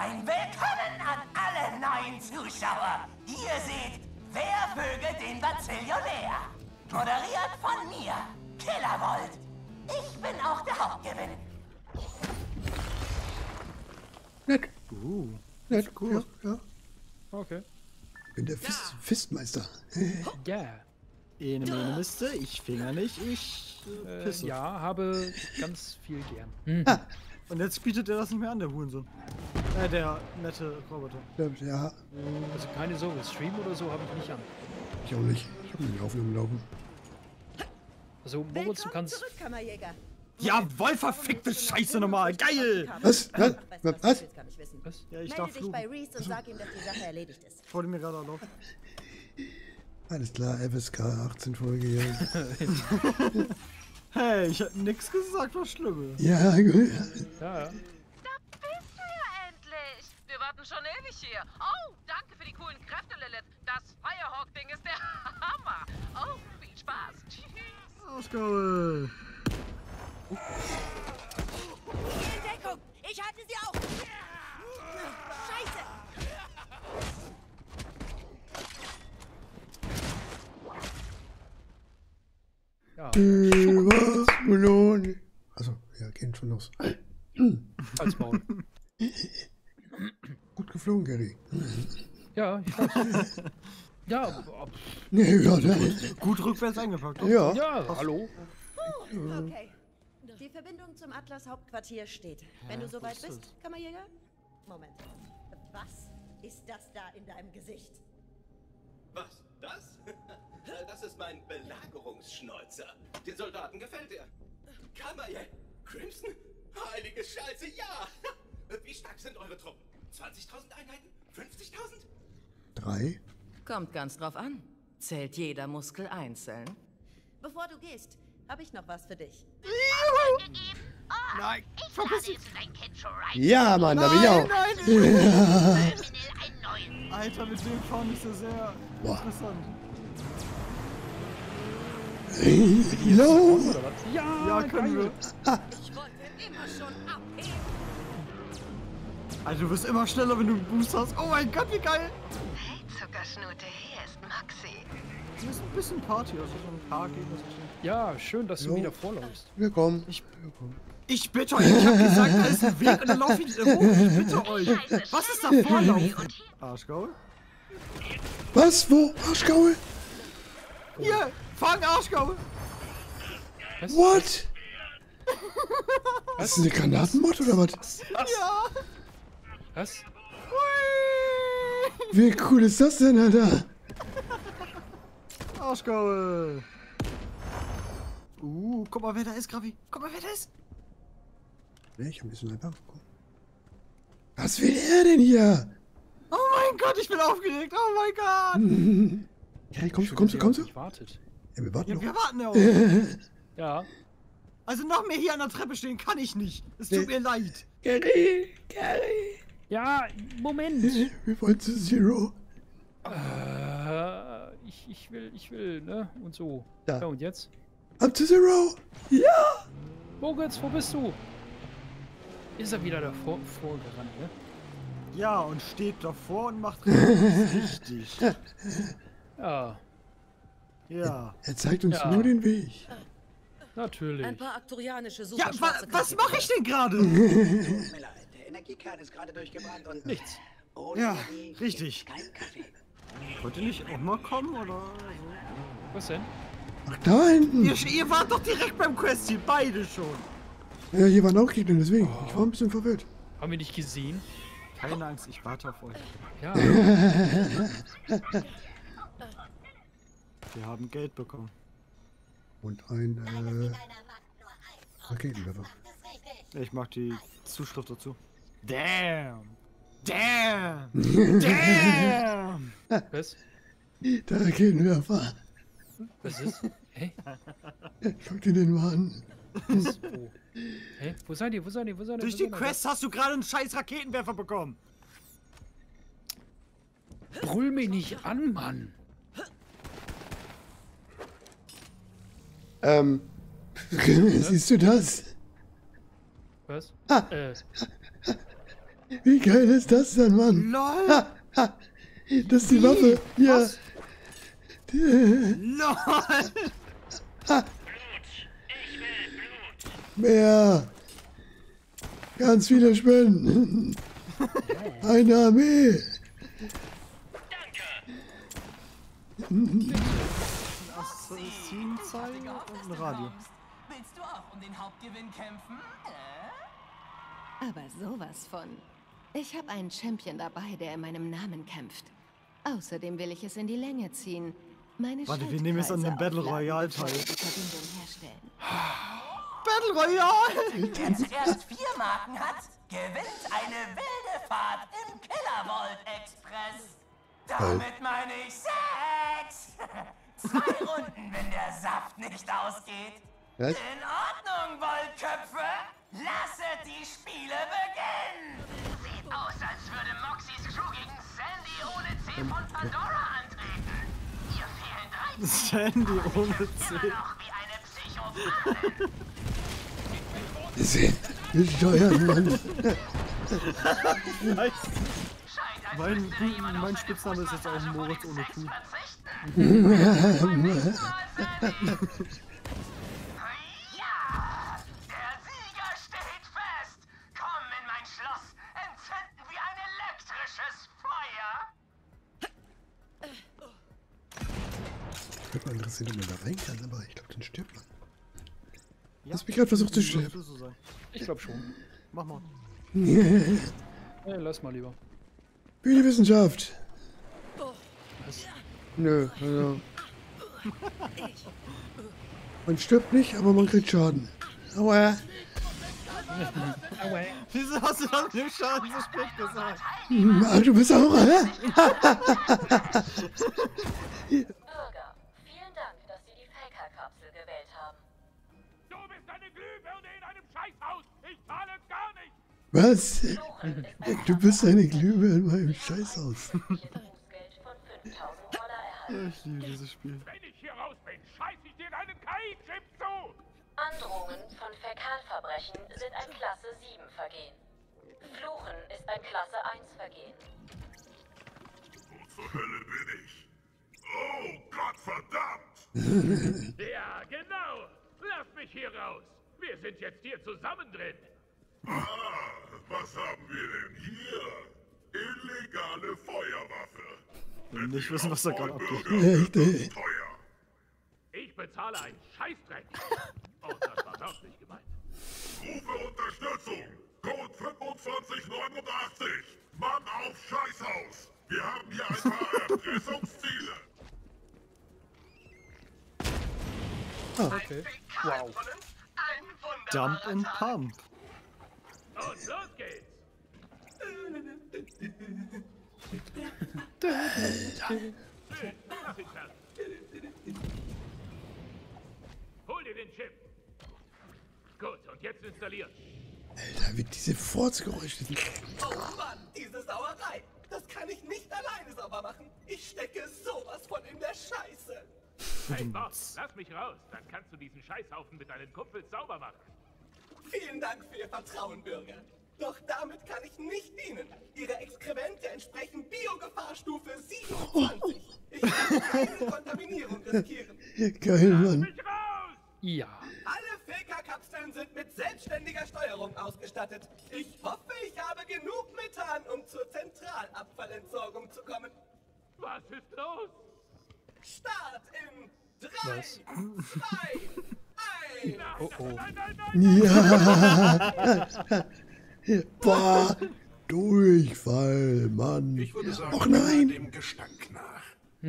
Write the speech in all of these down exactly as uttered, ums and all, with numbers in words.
Ein Willkommen an alle neuen Zuschauer. Ihr seht, wer vögelt den Bazillionär? Moderiert von mir, Killervolt. Ich bin auch der Hauptgewinn. Nett. Uh, Nett, cool. Ja, ja. Okay. Bin der Fist, Fistmeister. Ja. Ene, mene, Miste, ich Finger nicht, ich äh, Pisse. Äh, ja, habe ganz viel gern. Hm. Ah. Und jetzt bietet er das nicht mehr an, der Hurensohn. Äh, der nette Roboter. Ja. Also keine Sorge, Stream oder so habe ich nicht an. Ich auch nicht. Ich habe nicht Aufnahmen laufen. Also Moritz, du kannst... Zurück, Kammerjäger. Jawohl, verfickte Scheiße nochmal, geil! Was? Was? Was? Was? Was? Ja, ich Melde darf dich fluchen. bei Reese und sag ihm, dass die Sache erledigt ist. Ich wollte mir gerade erlaubt. Alles klar, F S K achtzehn Folge, ja. Hey, ich hab nix gesagt, was Schlimmes. Ja, gut. Ja, ja. Da bist du ja endlich! Wir warten schon ewig hier. Oh, danke für die coolen Kräfte, Lilith. Das Firehawk-Ding ist der Hammer. Oh, viel Spaß. Tschüss. Ausgabe. In Deckung! Ich halte sie auf! Scheiße! Ja, Was? Melone. Also, ja, gehen schon los. als Maul. Gut geflogen, Gary. Ja, ich weiß. Ja, aber- Nee, ja, ne? Gut rückwärts eingepackt. doch. Ja. ja, hallo. Okay. Die Verbindung zum Atlas-Hauptquartier steht. Wenn du soweit was ist bist, Kammerjäger? Moment. Was ist das da in deinem Gesicht? Was? Das? Das ist mein Belagerungsschnäuzer. Den Soldaten gefällt er. Kammerjäger! Crimson? Heilige Scheiße, ja! Wie stark sind eure Truppen? zwanzigtausend Einheiten? fünfzigtausend? Drei. Kommt ganz drauf an. Zählt jeder Muskel einzeln? Bevor du gehst, habe ich noch was für dich. Nein, Ich lade jetzt dein Kind schon rein. Ja, Mann, da bin ich auch. nein! Terminal einen neuen. Alter, mit dem fand ich das sehr Boah. interessant. Low. Oder was? Ja, Ja, können wir. Ich wollte immer schon abheben. Alter, du wirst immer schneller, wenn du einen Boost hast. Oh mein Gott, wie geil! Hey, Zuckerschnute, hier ist Maxi. Hier ist ein bisschen Party, also so ein paar Gegner. Ja, schön, dass du Jo. wieder vorläufst. Willkommen. Ich, ich bitte euch, ich hab gesagt, da ist ein Weg und dann laufe ich hoch. Ich bitte euch. Was ist da Vorlauf? Arschgaul? Was? Wo? Arschgaul? Hier, fang Arschgaul! Was? What? Das ist eine Granatenmod oder was? Ja! Was? Hui! Wie cool ist das denn, Alter? Arschgaul! Uh, guck mal, wer da ist, Gravi. Guck mal, wer da ist. Nee, ich hab ein bisschen einfach. Was will er denn hier? Oh mein Gott, ich bin aufgeregt. Oh mein Gott. Ja, kommst du, Schön, kommst du, dass kommst ihr du? auf mich wartet. Ja, wir warten Ja, noch. wir warten ja auch. Ja. Also noch mehr hier an der Treppe stehen kann ich nicht. Es tut Nee. mir leid. Gary, Gary. Ja, Moment. Wir wollen zu Zero. Äh, ich, ich will, ich will, ne? Und so. Da. Ja, und jetzt? Up to Zero. Ja. Moritz, wo bist du? Ist er wieder davor vorgerannt, ne? Ja, und steht davor und macht richtig. Ja, Ja. Er zeigt uns Ja. nur den Weg. natürlich. Ein paar aktorianische Ja, Superschwarze wa was Kaffee- mache ich denn gerade? Tut mir leid, der Energiekern ist gerade durchgebrannt und Nichts. ohne Ja, Energie richtig. gibt's keinen Kaffee. Wollt ihr nicht auch mal kommen, oder? Was denn? Ach, da hinten. Ihr, ihr wart doch direkt beim Quest hier, beide schon. Ja, hier waren auch Gegner, deswegen. Ich war ein bisschen verwirrt. Haben wir nicht gesehen? Keine Angst, ich warte auf euch. Ja. Wir haben Geld bekommen. Und ein, äh, Raketenwerfer. Ich mach die Zuschrift dazu. Damn! Damn! Damn! Was? Der Raketenwerfer. Was ist? Hä? Guck dir den mal an. Was? Wo? Hä? Wo seid ihr? Wo seid ihr? Wo seid ihr? Durch Wo die seid ihr? Quest hast du gerade einen scheiß Raketenwerfer bekommen. Brüll mich nicht an, Mann. Ähm, siehst du das? Was? Ah. Äh. Wie geil ist das denn, Mann? LOL! Ha, ha. Das ist die Waffe. Ja. Was? Die- LOL! Ha. Mehr. Ganz viele Spenden. Eine Armee. Assassin zeigen und ein Radio. Willst du auch um den Hauptgewinn kämpfen? Äh? Aber sowas von. Ich habe einen Champion dabei, der in meinem Namen kämpft. Außerdem will ich es in die Länge ziehen. Meine Warte, wir nehmen jetzt an dem Battle Schaltkreise Royale aufladen teil. und die Verbindung herstellen. Battle Royale! Wer zuerst vier Marken hat, gewinnt eine wilde Fahrt im Killervolt Express. Damit meine ich sechs. Zwei Runden, wenn der Saft nicht ausgeht. Was? In Ordnung, Wollköpfe. Lasset die Spiele beginnen. Sieht aus, als würde Moxies Crew gegen Sandy ohne C von Pandora antreten. Ihr fehlen drei Sandy ohne C. immer noch wie eine Psychopathin. Sie besteuern, Mann. Nice. Scheint, als Mein, müsste jemand auf mein seine Spitzname ist jetzt auch Fußmassage Moritz gegen ohne Sex Kuh. verzichten. Beim nächsten Mal, Sandy. Ja, der Sieger steht fest. Komm in mein Schloss, entzünden wir ein elektrisches Feuer. Ich würde mal interessieren, ob man da rein kann, aber ich glaube, dann stirbt man. Hast mich gerade versucht zu sterben. Soll so sein. Ich glaube schon. Mach mal. Nee, lass mal lieber. Für die Wissenschaft. Nö, also. Man stirbt nicht, aber man kriegt Schaden. Aua. Wieso hast du das mit dem Schaden so spät gesagt? Ach, du bist auch, hä? Bürger, vielen Dank, dass Sie die Faker-Kapsel gewählt haben. Du bist eine Glühbirne in einem Scheißhaus! Ich zahle gar nicht! Was? Du bist eine Glühbirne in meinem Scheißhaus. Bußgeld von fünftausend Dollar erhalten. Ich liebe dieses Spiel. Wenn ich hier raus bin, scheiß ich dir deinen K I-Chip zu! Androhungen von Fäkalverbrechen sind ein Klasse sieben Vergehen. Fluchen ist ein Klasse eins Vergehen. Wo zur Hölle bin ich? Oh Gott verdammt! Ja, genau! Lass mich hier raus! Wir sind jetzt hier zusammen drin! Ah, was haben wir denn hier? Illegale Feuerwaffe. Wir nicht wissen, was da gerade abgeht. Echt, ey. Ich bezahle einen Scheißdreck. Oh, das war wörtlich gemeint. Rufe Unterstützung. Code fünfundzwanzig neunundachtzig. Mann auf Scheißhaus. Wir haben hier ein paar Erpressungsziele. Ah, okay. Wow. Dump and Pump. Und los geht's. Mach ihn fertig. Hol dir den Chip. Gut, und jetzt installieren. Alter, wie diese Furzgeräusche sind. Oh Mann, diese Sauerei. Das kann ich nicht alleine sauber machen. Ich stecke sowas von in der Scheiße. Hey Boss, lass mich raus. Dann kannst du diesen Scheißhaufen mit deinen Kumpels sauber machen. Vielen Dank für Ihr Vertrauen, Bürger. Doch damit kann ich nicht dienen. Ihre Exkremente entsprechen Biogefahrstufe siebenundzwanzig. Ich kann keine Kontaminierung riskieren. Geil, Mann. Mich raus! Ja. Alle Faker-Kapseln sind mit selbstständiger Steuerung ausgestattet. Ich hoffe, ich habe genug Methan, um zur Zentralabfallentsorgung zu kommen. Was ist los? Start in drei, Was? zwei, eins. Oh oh. Nein, nein, nein! Ja. Boah. Durchfall, Mann. Ich würde sagen, Och nein. dem Gestank nach.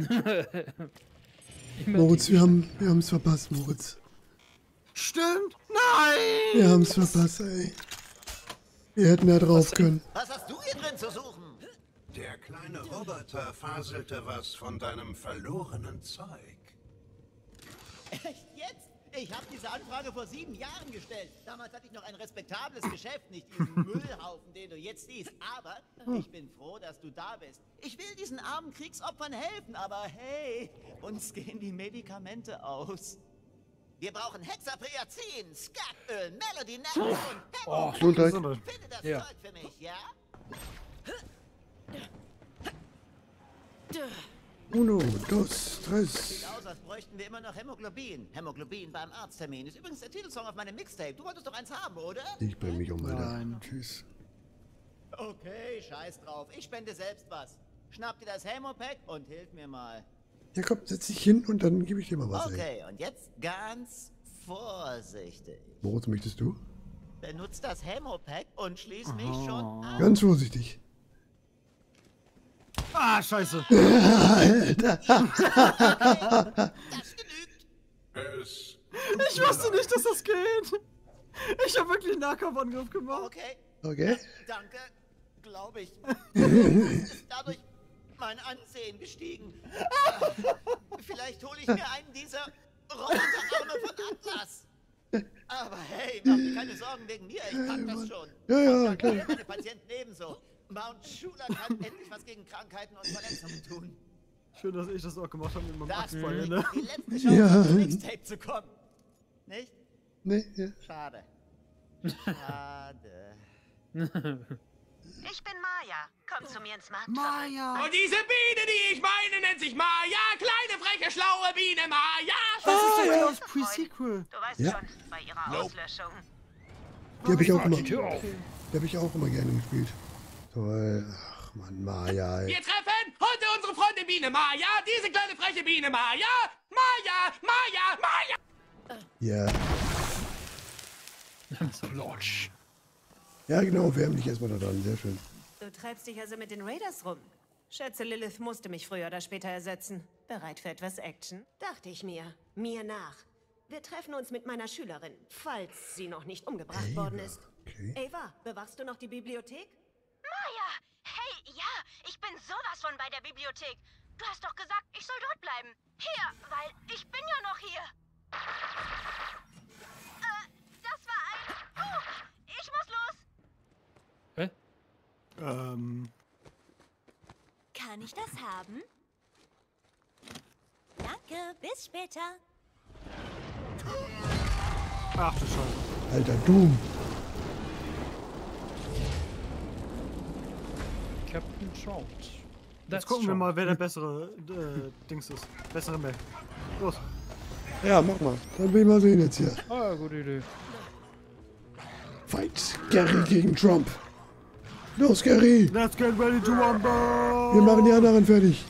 Moritz, wir haben wir haben's verpasst, Moritz. Stimmt. Nein! Wir haben's verpasst, ey. Wir hätten da drauf können. Was hast du hier drin zu suchen? Der kleine Roboter faselte was von deinem verlorenen Zeug. Echt jetzt? Ich habe diese Anfrage vor sieben Jahren gestellt. Damals hatte ich noch ein respektables Geschäft, nicht diesen Müllhaufen, den du jetzt siehst. Aber ich bin froh, dass du da bist. Ich will diesen armen Kriegsopfern helfen, aber hey, uns gehen die Medikamente aus. Wir brauchen Hexapriazin, Skatöl, Melody Net und Oh, Gesundheit. Finde das Ja. Zeug für mich, ja? Uno, dos, tres. Sieht aus, als bräuchten wir immer noch Hämoglobin. Hämoglobin beim Arzttermin. Ist übrigens der Titelsong auf meinem Mixtape. Du wolltest doch eins haben, oder? Ich bring mich um, Alter. Tschüss. Okay, scheiß drauf. Ich spende selbst was. Schnapp dir das Hämopack und hilf mir mal. Ja komm, setz dich hin und dann gebe ich dir mal was, Okay, ey. und jetzt ganz vorsichtig. Woraus möchtest du? Benutzt das Hämopack und schließ mich schon an. Ganz vorsichtig. Ah, scheiße. Alter. Das genügt. Es Ich wusste nicht, dass das geht. Ich habe wirklich einen Nahkampfangriff gemacht. Okay. Okay. Danke, glaube ich. Ist dadurch mein Ansehen gestiegen. Vielleicht hole ich mir einen dieser Roboterarme von Atlas. Aber hey, mach dir keine Sorgen wegen mir, ich pack das schon. Ja, ja, Und dann klar. können meine Patienten ebenso. Mount Schuler kann endlich was gegen Krankheiten und Verletzungen tun. Schön, dass ich das auch gemacht habe mit meinem Das Axtbein, ist ne? die letzte Chance, Ja. auf Mixtape zu kommen. Nicht? Nee, ja. Schade. Schade. Ich bin Maya. Komm zu mir ins Markt. Maya! Und diese Biene, die ich meine, nennt sich Maya. Kleine, freche, schlaue Biene Maya. Das ist doch ja. das Pre-Sequel. Du weißt Ja. schon, bei ihrer Nope. Auslöschung. Die habe ich auch immer. Die Tür auf. Die habe ich auch immer gerne gespielt. Toll. Ach Mann, Maya, ey. Wir treffen heute unsere Freundin Biene Maya. Diese kleine, freche Biene Maya. Maya, Maya, Maya. Ja. Plotsch. Ja, genau, wärm dich erstmal da dran. Sehr schön. Du treibst dich also mit den Raiders rum. Schätze, Lilith musste mich früher oder später ersetzen. Bereit für etwas Action? Dachte ich mir. Mir nach. Wir treffen uns mit meiner Schülerin, falls sie noch nicht umgebracht Ava, worden ist. okay. Ava, bewachst du noch die Bibliothek? Maya! Hey, ja, ich bin sowas von bei der Bibliothek. Du hast doch gesagt, ich soll dort bleiben. Hier, weil ich bin ja noch hier. Äh, das war ein... Oh, ich muss los. Hä? Ähm. Kann ich das haben? Danke, bis später. Ach du Scheiße. Alter, Doom. Captain Trout. Jetzt gucken wir mal, wer der bessere äh, Dings ist. Bessere Mac. Los. Ja, mach mal. Dann will ich mal sehen jetzt hier. Ah, gute Idee. Fight. Gary gegen Trump. Los, Gary. Let's get ready to rumble. Wir machen die anderen fertig.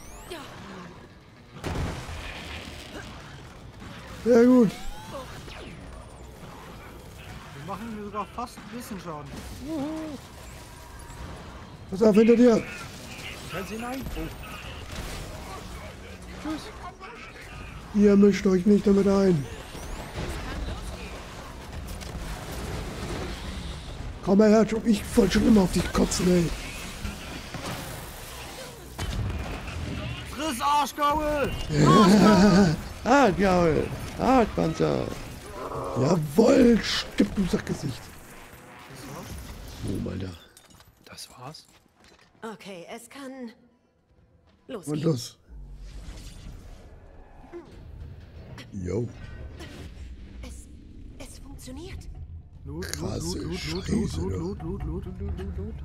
Sehr gut. Wir machen hier sogar fast ein bisschen Schaden. Pass auf, hinter dir. Kannst hinein? Oh. Tschüss. Ihr mischt euch nicht damit ein. Komm mal her, Trump. Ich wollte schon immer auf dich kotzen, ey. Friss Arschgaul! Hartgaul. Hartpanzer. Jawohl, stimmt, du Sackgesicht. Oh, Alter. Das war's. Okay, es kann Und losgehen. los. Jo. Es, es funktioniert. Loot, Krasse Loot, Loot, Scheiße, Loot, du. Loot, Loot, Loot, Loot, Loot, Loot, Loot.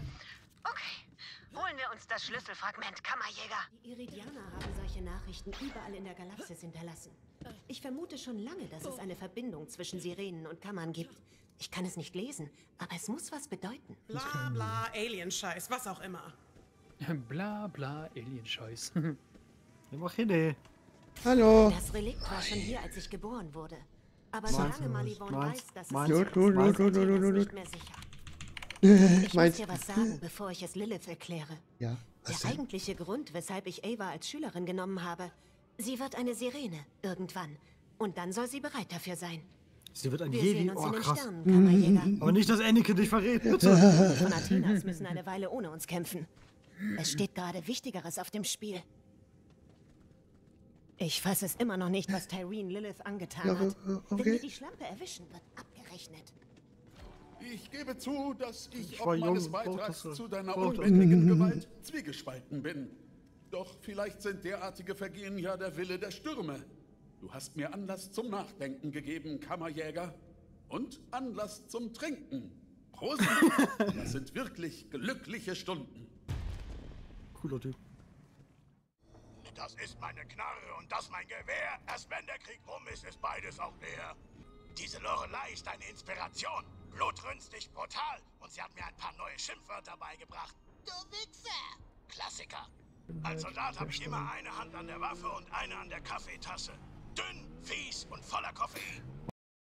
Holen wir uns das Schlüsselfragment, Kammerjäger. Die Iridianer haben solche Nachrichten überall in der Galaxis hinterlassen. Ich vermute schon lange, dass es eine Verbindung zwischen Sirenen und Kammern gibt. Ich kann es nicht lesen, aber es muss was bedeuten. Bla bla, Alien-Scheiß, was auch immer. Bla bla, Alien-Scheiß. Ja, mach hin, ey. Hallo. Das Relikt war schon hier, als ich geboren wurde. Aber Meins, solange Malivon meins, weiß, dass es meins, hier Gut, gut, ist, gut, gut, ist gut, gut, nicht gut. mehr sicher. Ich muss Meins. dir was sagen, bevor ich es Lilith erkläre. Ja, was Der denn? eigentliche Grund, weshalb ich Ava als Schülerin genommen habe, sie wird eine Sirene, irgendwann. Und dann soll sie bereit dafür sein. Sie wird ein Wir Jedi. sehen uns Oh, in den krass. Sternen, Kammerjäger. Aber nicht, dass Anakin dich verrät, Die bitte. von Athenas müssen eine Weile ohne uns kämpfen. Es steht gerade Wichtigeres auf dem Spiel. Ich fasse es immer noch nicht, was Tyreen Lilith angetan Ja, hat. äh, Wenn okay. wir die Schlampe erwischen, wird abgerechnet. Ich gebe zu, dass ich Ich ob war meines jung, Beitrags brauchte- zu deiner brauchte- unbändigen Gewalt zwiegespalten bin. Doch vielleicht sind derartige Vergehen ja der Wille der Stürme. Du hast mir Anlass zum Nachdenken gegeben, Kammerjäger. Und Anlass zum Trinken. Prost! Das sind wirklich glückliche Stunden. Cooler Typ. Das ist meine Knarre und das mein Gewehr. Erst wenn der Krieg rum ist, ist beides auch leer. Diese Lorelei ist eine Inspiration. Blutrünstig, brutal. Und sie hat mir ein paar neue Schimpfwörter beigebracht. Du Wichser! Klassiker. Als Soldat habe ich immer eine Hand an der Waffe und eine an der Kaffeetasse. Dünn, fies und voller Koffein.